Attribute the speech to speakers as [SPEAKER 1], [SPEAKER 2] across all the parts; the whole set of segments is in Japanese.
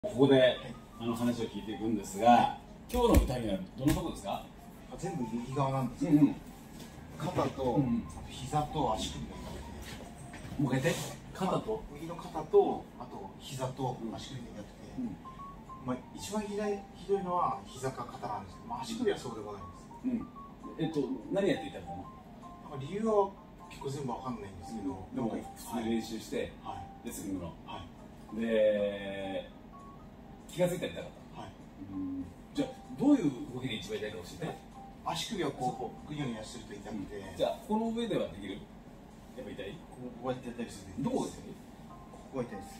[SPEAKER 1] ここで話を聞いていくんですが、今日の痛みはどのところですか？
[SPEAKER 2] 全部右側なんですけど、肩と、膝と足首が痛くて、
[SPEAKER 1] もう一回言って。肩と
[SPEAKER 2] 右の肩と、あと膝と足首が痛くて、まあ一番ひどいのは膝か肩なんですけど、まあ足首はそうでもないです。
[SPEAKER 1] 何やって痛かったの？
[SPEAKER 2] 理由は結構全部わかんないんですけど、
[SPEAKER 1] でも普通に練習して、レスリングの。で、気がついたら痛かった。じゃあどういう動きで一番痛いか教えて。
[SPEAKER 2] 足首はこうグニョグニョすると痛くて、
[SPEAKER 1] じゃあこの上ではできる？やっぱ痛い？
[SPEAKER 2] こうやってやったりする。
[SPEAKER 1] どこが痛い？
[SPEAKER 2] ここが痛いです。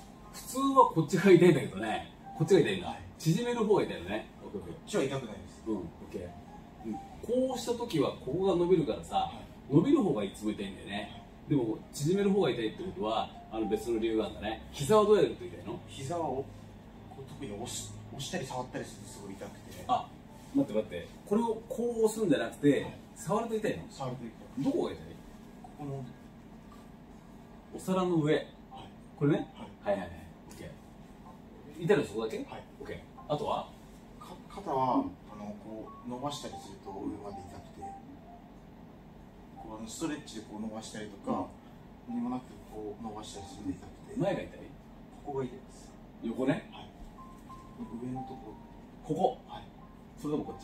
[SPEAKER 1] 普通はこっちが痛いんだけどね、こっちが痛いんだ。縮める方が痛いよね。
[SPEAKER 2] こっちは痛くないです。
[SPEAKER 1] オッケー。こうした時はここが伸びるからさ、伸びる方がいつも痛いんだよね。でも縮める方が痛いってことは別の理由があるんだね。膝はどうやると痛いの？
[SPEAKER 2] 膝は特に押したり触ったりするとすごい痛くて。
[SPEAKER 1] あ、待ってこれをこう押すんじゃなくて、触ると痛いの？
[SPEAKER 2] 触ると痛い。
[SPEAKER 1] どこが痛い？
[SPEAKER 2] この
[SPEAKER 1] お皿の上、これね。はいオッケー。痛いのそこだけ？オッケー。あとは
[SPEAKER 2] 肩はこう伸ばしたりすると上まで痛くて、こうストレッチでこう伸ばしたりとか、何もなくてこう伸ばしたりすると痛くて。
[SPEAKER 1] 前が痛い？
[SPEAKER 2] ここが痛いです。
[SPEAKER 1] 横ね。
[SPEAKER 2] 上のとこ。
[SPEAKER 1] ここ。それともこっち？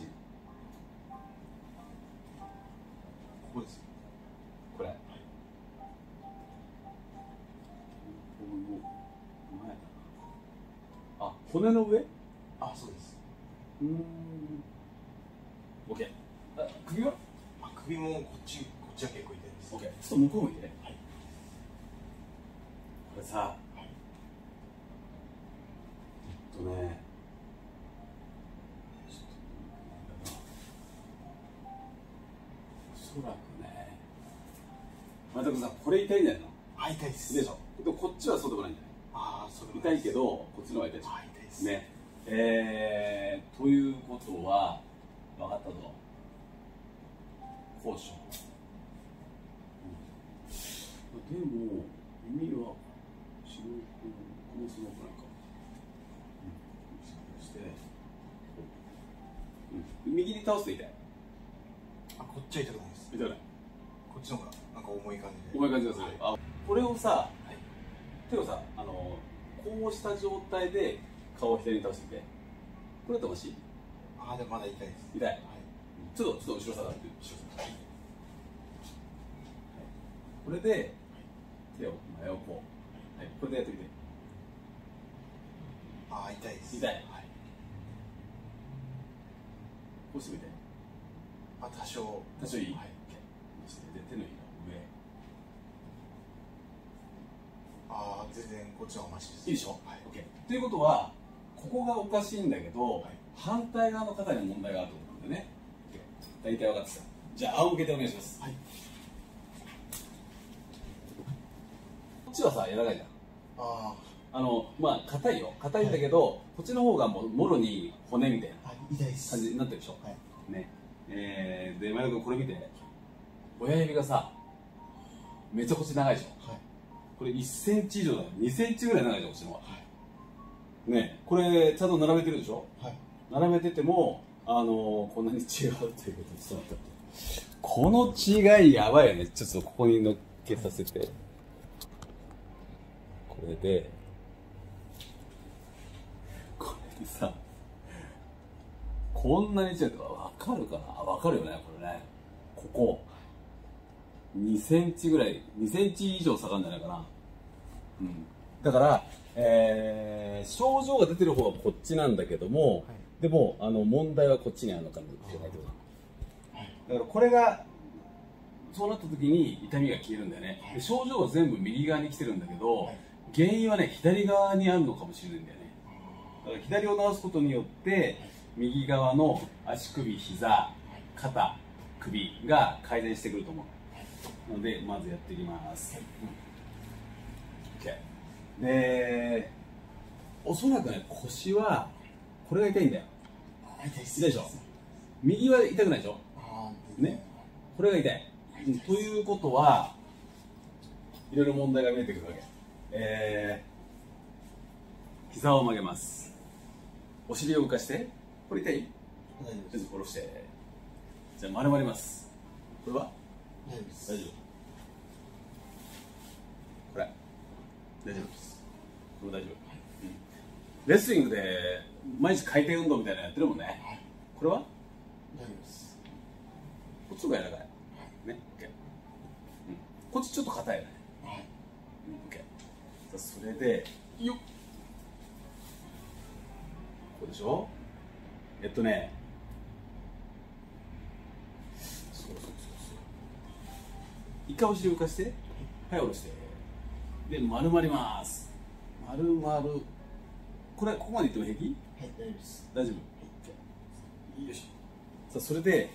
[SPEAKER 2] ここです。
[SPEAKER 1] これ。あ、骨の上？
[SPEAKER 2] あ、そうです。
[SPEAKER 1] オッケー。首は？
[SPEAKER 2] 首もこっちは結構痛いです。
[SPEAKER 1] オッケー。ちょっと向こう向いて。これさ、おそらくね、でもさ、これ痛いんじゃないの？
[SPEAKER 2] 痛いです。
[SPEAKER 1] でしょ。でもこっちはそうでもないんじゃない？痛いけど、こっちの方が痛いでしょ。
[SPEAKER 2] 痛いです
[SPEAKER 1] ね。ということは、分かったぞ。交渉。でも、耳は白く、このすごくないか。そして、右に倒すと痛い。
[SPEAKER 2] こっちは痛くないです。
[SPEAKER 1] 痛くない。
[SPEAKER 2] こっちの方がなんか重い感じで。
[SPEAKER 1] 重い感じがする。これをさ、手をさ、こうした状態で顔を左に倒してみて。これともしい？
[SPEAKER 2] でもまだ痛いです。
[SPEAKER 1] 痛い。ちょっと後ろ下がって。これで手を真横。これでやってみて。
[SPEAKER 2] 痛いです。
[SPEAKER 1] 痛い。こうしてみて。
[SPEAKER 2] 多少
[SPEAKER 1] いい？で手のひら上。
[SPEAKER 2] 全然こっちの方がマシです。
[SPEAKER 1] いいでしょ？ということは、ここがおかしいんだけど、反対側の肩に問題があると思うんだよね。大体分かってきた。じゃあ、仰向けでお願いします。こっちはさ、柔らかいじゃん。硬いよ。硬いんだけど、こっちの方がもろに骨みたいな感じになってるでしょ。ね。で、前田君これ見て。親指がさ、めちゃくちゃ長いでしょ。これ1センチ以上だよ。2センチぐらい長いじゃん、こっちの方が。ね、これちゃんと並べてるでしょ。並べてても、こんなに違うということで、この違いやばいよね。ちょっとここに乗っけさせて。これでさ、こんなに違うとわかるかな？わかるよね、これね。ここ2センチぐらい、2センチ以上下がるんじゃないかな。だから、症状が出てる方はこっちなんだけども、でも問題はこっちにあるのかもしれないけど、だからこれがそうなった時に痛みが消えるんだよね。で症状は全部右側に来てるんだけど、原因はね左側にあるのかもしれないんだよね。だから左を治すことによって右側の足首、膝、肩、首が改善してくると思うので、まずやっていきます。で、おそらくね、腰はこれが痛いんだよ。痛いでしょ。右は痛くないでしょ。ね、これが痛い。ということは、いろいろ問題が見えてくるわけ。膝を曲げます。 お尻を動かして。これ痛い？
[SPEAKER 2] 大丈夫です。
[SPEAKER 1] 下ろして。じゃあ丸まります。これは
[SPEAKER 2] 大丈夫です。
[SPEAKER 1] 大丈夫。これ大丈夫です。これ大丈夫。レスリングで毎日回転運動みたいなのやってるもんね。これは
[SPEAKER 2] 大丈夫です。
[SPEAKER 1] こっちが柔らかい。ね、OK。こっちちょっと硬いね。
[SPEAKER 2] はい。
[SPEAKER 1] OK。それで、よっ。こうでしょ。そうそうそうそう。一回お尻浮かして、はい、下ろして。で、丸まります。丸まる。これ、ここまでいっても平気？
[SPEAKER 2] はい、大丈夫です。
[SPEAKER 1] 大丈夫。よいしょ。さあ、それで、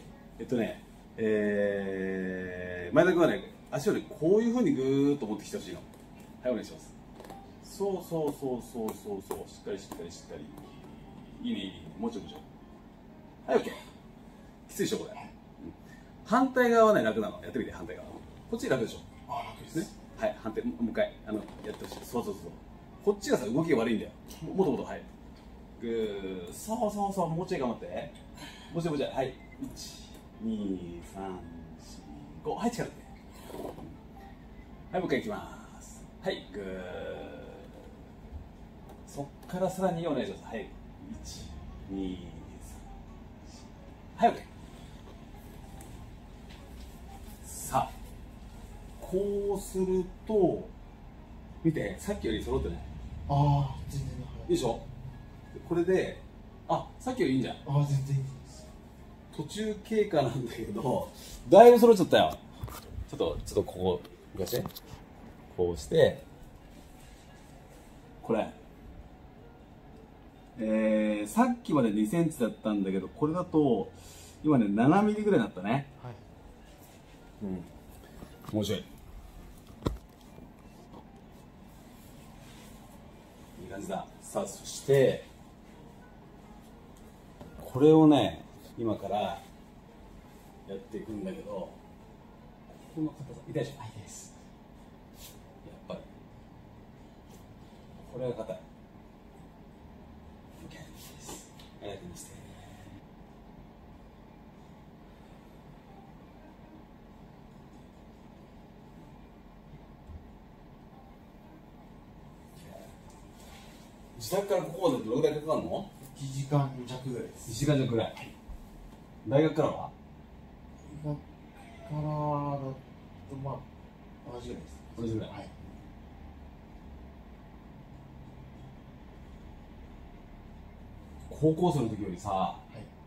[SPEAKER 1] 前田君はね、足をね、こういうふうにぐーっと持ってきてほしいの。はい、お願いします。そうそうそうそうそうそう。しっかりしっかりしっかり。いいね、いいね。もうちょいもうちょい。はい、OK。きついでしょ、これ。反対側はね、楽なの。やってみて、反対側。こっち楽でしょ。
[SPEAKER 2] あ、楽です。
[SPEAKER 1] ね。はい、反対、もう一回、やってほしい。そうそうそう。こっちがさ、動きが悪いんだよ。もっともっと、はい。ぐー。そうそうそう、もうちょい頑張って。もうちょいもうちょい。はい。1、2、3、4、5。はい、力入れて。はい、もう一回いきます。はい、ぐー。そっからさらにお願いします。はい。1、2、3、4。はい、OK。さあ、こうすると、見て、さっきより揃ってない？
[SPEAKER 2] ああ、全然
[SPEAKER 1] いいでしょ。これで、あ、さっきよりいいんじゃん。
[SPEAKER 2] ああ、全然いいです。
[SPEAKER 1] 途中経過なんだけど、だいぶ揃っちゃったよ。ちょっとここ、動かして。こうして、これ。さっきまで2センチだったんだけど、これだと、今ね、7ミリぐらいになったね。
[SPEAKER 2] はい。
[SPEAKER 1] うん。面白い。いい感じだ。さあ、そして、これをね、今からやっていくんだけど、ここの硬さ、痛いでしょ？
[SPEAKER 2] はいです。
[SPEAKER 1] やっぱり。これが硬い。OK です。ありがとうございます。自宅からここまでどれぐらいかかるの
[SPEAKER 2] 1時間弱ぐらいです。
[SPEAKER 1] ?1 時間弱ぐらい。大学からは
[SPEAKER 2] 大学からだと、まあ、同じぐらいです。
[SPEAKER 1] 同じぐらい。
[SPEAKER 2] はい。
[SPEAKER 1] 高校生の時よりさ、
[SPEAKER 2] はい。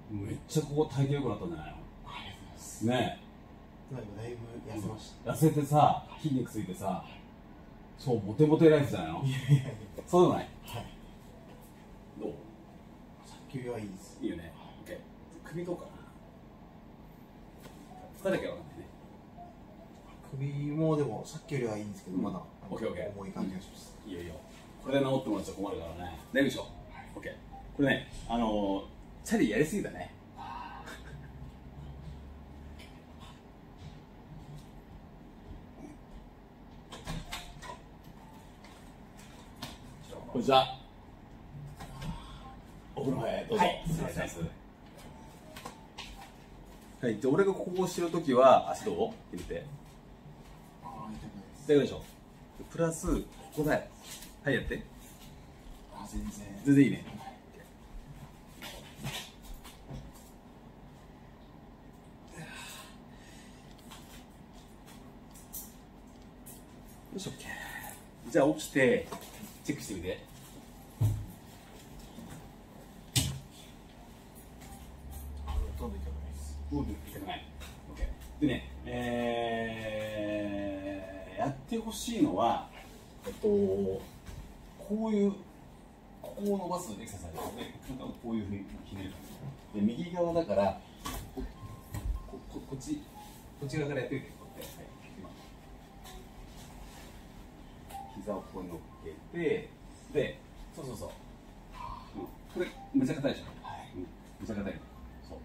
[SPEAKER 1] めっちゃここ体型良くなったんじゃないの？
[SPEAKER 2] ありがとうございます。
[SPEAKER 1] ね
[SPEAKER 2] だいぶ痩せました。
[SPEAKER 1] 痩せてさ、筋肉ついてさ、そう、モテモテライフじゃないの？
[SPEAKER 2] いやいやいや。
[SPEAKER 1] そうでもない？
[SPEAKER 2] はい。
[SPEAKER 1] どう？
[SPEAKER 2] さっきよりはいいです。
[SPEAKER 1] いいよね。OK。首どうかな？二人だけわかんないね。
[SPEAKER 2] 首もでもさっきよりはいいんですけど、まだ
[SPEAKER 1] オッケーオッケー。
[SPEAKER 2] 重い感じがします。
[SPEAKER 1] いいよいいよ。これで治ってもらっちゃ困るからね。大丈夫でしょ？オッケー。これね、チャリやりすぎたね。こんにちは。お風呂へどうぞ。
[SPEAKER 2] はい、
[SPEAKER 1] 失礼します。はい、で俺がここをしてるときは足どう？入れて。
[SPEAKER 2] ああ、痛くないです。
[SPEAKER 1] 大丈夫でしょ？プラスここだよ。はい、やって。
[SPEAKER 2] あ、全然。
[SPEAKER 1] 全然いいね。よし、OK。じゃあ起きてチェックしてみて。
[SPEAKER 2] ほとんど痛くないです。
[SPEAKER 1] 痛くない。OK。でね、やってほしいのは、こういう、ここを伸ばすエクササイズですね。なんかこういうふうにひねる。で、右側だから、こっち側からやってみて。こうやってはい、膝をここに乗っけて、で、そうそうそう。これ、めちゃ硬いでしょ。はい。めちゃ硬い。そう。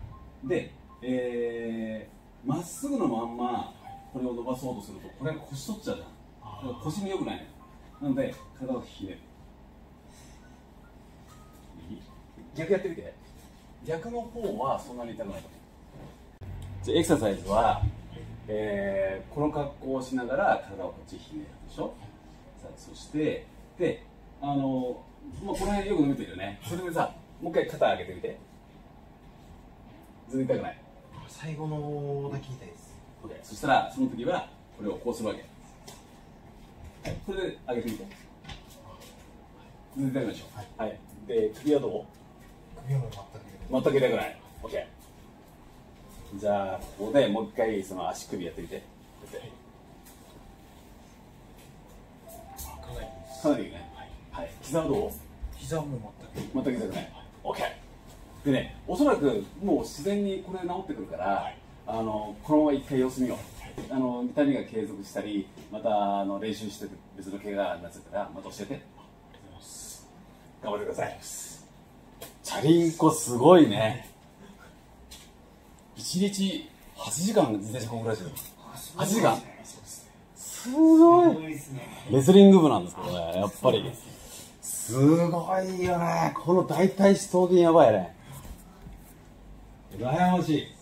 [SPEAKER 1] で、まっすぐのまんま、これを伸ばそうとすると、これが腰取っちゃうじゃん。だから腰に良くないの。なので、体をひねる。 逆やってみて。逆の方はそんなに痛くないと思う。じゃあエクササイズは、この格好をしながら体をこっちひねるでしょ。さあそしてでまあ、この辺よく見てるよね。それでさ、もう一回肩上げてみて。全然痛くない。
[SPEAKER 2] 最後のだけ痛いです。
[SPEAKER 1] OK。そしたらその時はこれをこうするわけ。はい、これで上げてみて。全然痛くないでしょ。はい。で首はどう？
[SPEAKER 2] 首はもう
[SPEAKER 1] 全く痛くない。OK。じゃあここでもう一回その足首やってみて。かなりいいね。はい。膝はどう？
[SPEAKER 2] 膝はもう
[SPEAKER 1] 全く痛くない。OK。でね、おそらくもう自然にこれ治ってくるから、このまま一回様子見よう。痛みが継続したり、また練習して別の怪我になっちゃったらまた教えて。頑張ってください。チャリンコすごいね。1日8時間自転車こぐらいしてる。8時間？すごい。レスリング部なんですけどね、やっぱり。すごいよね。この大腿四頭筋やばいね。羨ましい。